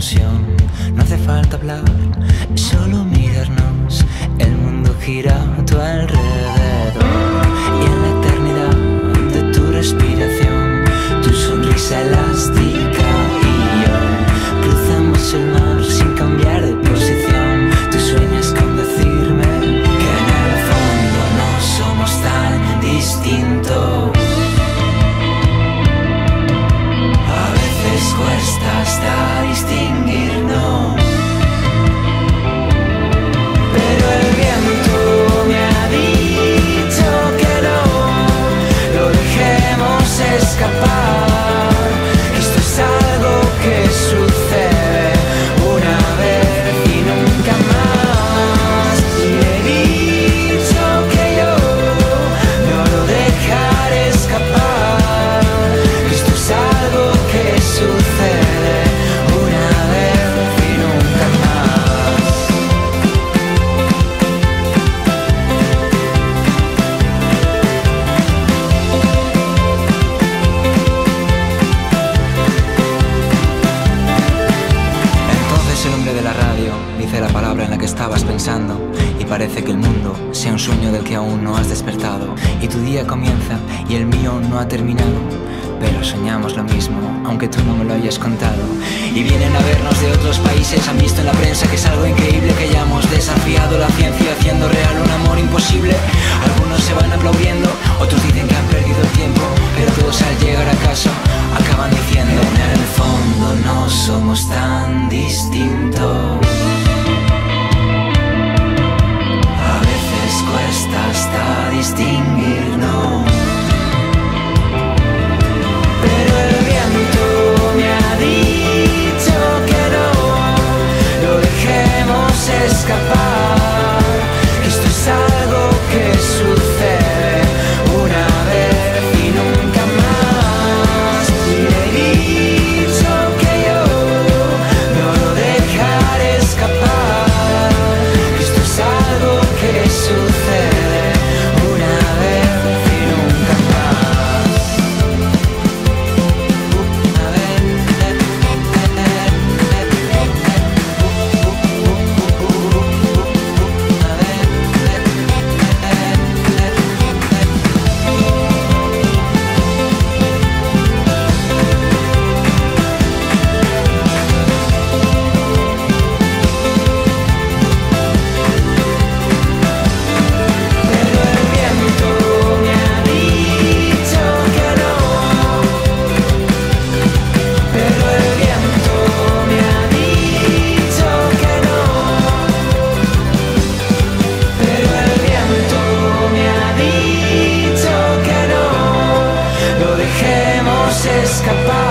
confusión. No hace falta hablar, solo mirarnos. El mundo gira a tu alrededor. Y en la eternidad de tu respiración, tu sonrisa elástica y yo cruzamos el mar sin cambiar de posición. Tú sueñas con decirme que en el fondo no somos tan distintos. A veces cuesta hasta distinguirnos, pero el viento me ha dicho que no lo dejemos escapar. Esto es algo que sucede una vez y nunca más. Y he dicho que yo no lo dejaré escapar. Esto es algo que sucede una vez y nunca más. Entonces el hombre de la radio dice la palabra en la que estabas pensando, y parece que el mundo sea un sueño del que aún no has despertado. Y tu día comienza y el mío no ha terminado, pero soñamos lo mismo, aunque tú no me lo hayas contado. Y vienen a vernos de otros países, han visto en la prensa que es algo increíble, que hayamos desafiado la ciencia haciendo real un amor imposible. Algunos se van aplaudiendo, otros dicen que han perdido el tiempo, pero todos al llegar a casa acaban diciendo: en el fondo no somos tan distintos. A veces cuesta hasta distinguirnos, pero el viento me ha dicho que no lo dejemos escapar. Esto es algo que sucede una vez y nunca más. Y he dicho que yo no lo dejaré escapar. Esto es algo que sucede una vez y nunca más. Pero el viento me ha dicho que no. Pero el viento me ha dicho que no. Pero el viento me ha dicho que no lo dejemos escapar.